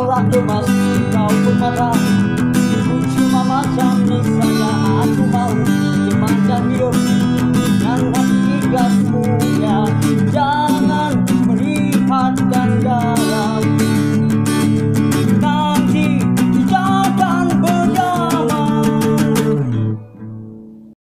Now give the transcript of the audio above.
tak lemas, kau pun marah. Ku cuma macam ni saja, aku mau memandang hidup dengan hati ikhlasmu.